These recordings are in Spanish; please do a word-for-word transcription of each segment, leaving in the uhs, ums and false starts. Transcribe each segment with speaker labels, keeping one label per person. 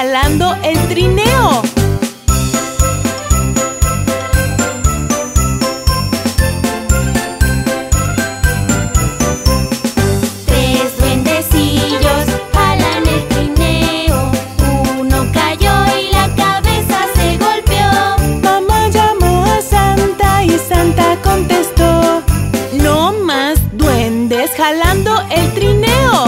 Speaker 1: jalando el trineo.
Speaker 2: Tres duendecillos jalan el trineo. Uno cayó y la cabeza se golpeó.
Speaker 1: Mamá llamó a Santa y Santa contestó: no más duendes jalando el trineo.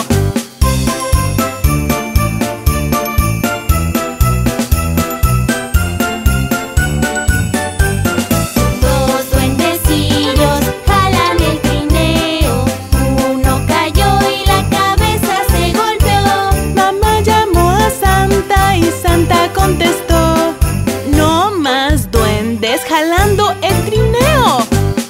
Speaker 2: Dos duendecillos jalan el trineo. Uno cayó y la cabeza se golpeó.
Speaker 1: Mamá llamó a Santa y Santa contestó: no más duendes jalando el trineo.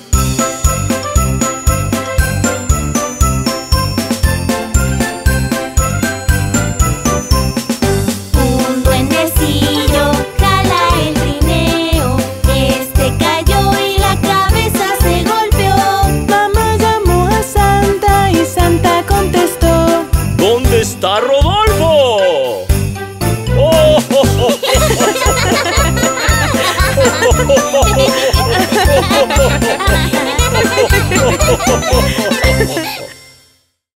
Speaker 2: Un duendecillo jala el trineo. Este cayó y la cabeza se golpeó.
Speaker 1: Mamá llamó a Santa y Santa contestó:
Speaker 3: ¿Dónde está Rodolfo? ¡Oh!